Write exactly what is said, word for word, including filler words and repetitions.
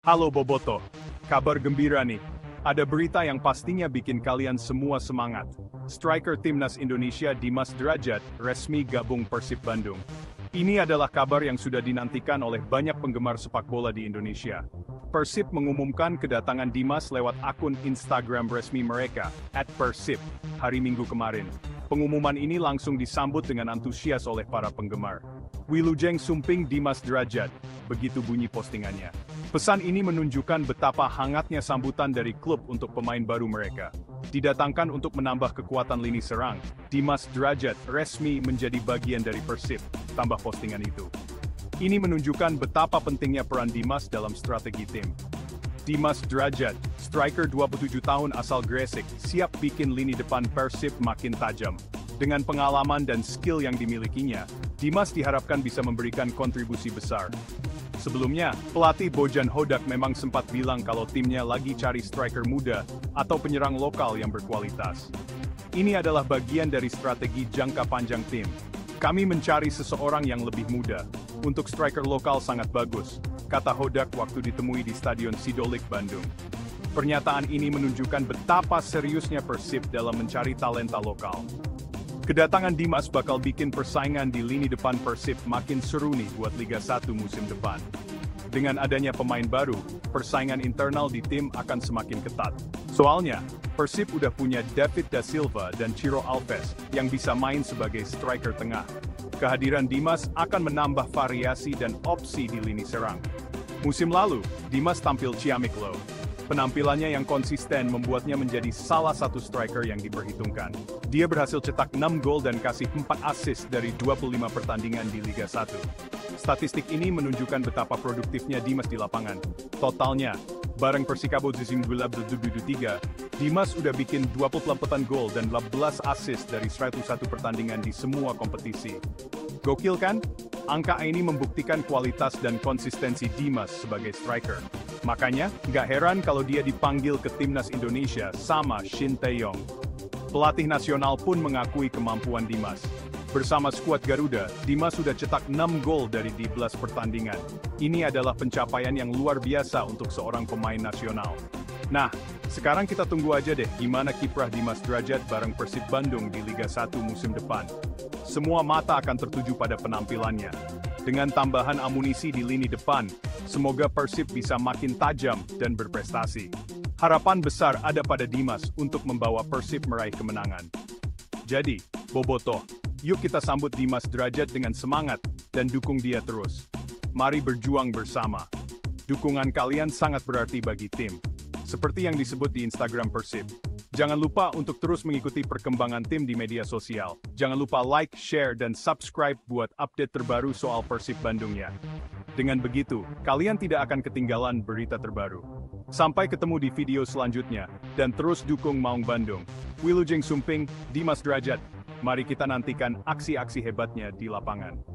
Halo Boboto, kabar gembira nih. Ada berita yang pastinya bikin kalian semua semangat. Striker Timnas Indonesia Dimas Drajat resmi gabung Persib Bandung. Ini adalah kabar yang sudah dinantikan oleh banyak penggemar sepak bola di Indonesia. Persib mengumumkan kedatangan Dimas lewat akun Instagram resmi mereka, at persib, hari Minggu kemarin. Pengumuman ini langsung disambut dengan antusias oleh para penggemar. Wilujeng Sumping Dimas Drajat, begitu bunyi postingannya. Pesan ini menunjukkan betapa hangatnya sambutan dari klub untuk pemain baru mereka. Didatangkan untuk menambah kekuatan lini serang, Dimas Drajat resmi menjadi bagian dari Persib, tambah postingan itu. Ini menunjukkan betapa pentingnya peran Dimas dalam strategi tim. Dimas Drajat, striker dua puluh tujuh tahun asal Gresik, siap bikin lini depan Persib makin tajam. Dengan pengalaman dan skill yang dimilikinya, Dimas diharapkan bisa memberikan kontribusi besar. Sebelumnya, pelatih Bojan Hodak memang sempat bilang kalau timnya lagi cari striker muda atau penyerang lokal yang berkualitas. Ini adalah bagian dari strategi jangka panjang tim. Kami mencari seseorang yang lebih muda. Untuk striker lokal sangat bagus, kata Hodak waktu ditemui di Stadion Sidolik Bandung. Pernyataan ini menunjukkan betapa seriusnya Persib dalam mencari talenta lokal. Kedatangan Dimas bakal bikin persaingan di lini depan Persib makin seru nih buat Liga satu musim depan. Dengan adanya pemain baru, persaingan internal di tim akan semakin ketat. Soalnya, Persib udah punya David Da Silva dan Ciro Alves yang bisa main sebagai striker tengah. Kehadiran Dimas akan menambah variasi dan opsi di lini serang. Musim lalu, Dimas tampil ciamik loh. Penampilannya yang konsisten membuatnya menjadi salah satu striker yang diperhitungkan. Dia berhasil cetak enam gol dan kasih empat assist dari dua puluh lima pertandingan di Liga satu. Statistik ini menunjukkan betapa produktifnya Dimas di lapangan. Totalnya, bareng Persikabo musim dua ribu dua puluh tiga, Dimas udah bikin dua puluh delapan gol dan delapan belas assist dari seratus satu pertandingan di semua kompetisi. Gokil kan? Angka ini membuktikan kualitas dan konsistensi Dimas sebagai striker. Makanya, nggak heran kalau dia dipanggil ke Timnas Indonesia sama Shin Tae-yong. Pelatih nasional pun mengakui kemampuan Dimas. Bersama skuad Garuda, Dimas sudah cetak enam gol dari dua belas pertandingan. Ini adalah pencapaian yang luar biasa untuk seorang pemain nasional. Nah, sekarang kita tunggu aja deh gimana kiprah Dimas Drajat bareng Persib Bandung di Liga satu musim depan. Semua mata akan tertuju pada penampilannya. Dengan tambahan amunisi di lini depan, semoga Persib bisa makin tajam dan berprestasi. Harapan besar ada pada Dimas untuk membawa Persib meraih kemenangan. Jadi, Bobotoh, yuk kita sambut Dimas Drajat dengan semangat dan dukung dia terus. Mari berjuang bersama. Dukungan kalian sangat berarti bagi tim. Seperti yang disebut di Instagram Persib. Jangan lupa untuk terus mengikuti perkembangan tim di media sosial. Jangan lupa like, share, dan subscribe buat update terbaru soal Persib Bandung ya. Dengan begitu, kalian tidak akan ketinggalan berita terbaru. Sampai ketemu di video selanjutnya, dan terus dukung Maung Bandung. Wilujeng Sumping, Dimas Drajat. Mari kita nantikan aksi-aksi hebatnya di lapangan.